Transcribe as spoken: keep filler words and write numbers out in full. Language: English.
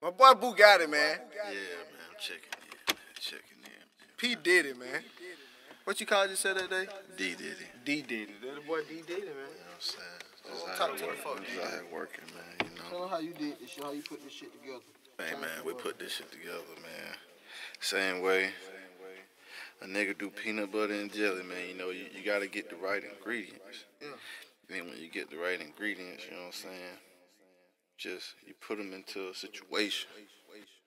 My boy Boo got it, man. Yeah, man, I'm checking in, man. Checking in, man. P did it, man. What you called yourself that day? D did it. D did it. That boy D did it, man. You know what I'm saying? Just Oh, out talk here to the working, folks. just out here working, man, you know. Show them how you did this shit, how you put this shit together. Hey, man, we put this shit together, man. Same way a nigga do peanut butter and jelly, man. You know, you, you got to get the right ingredients. Yeah. Then when you get the right ingredients, you know what I'm saying, just you put them into a situation.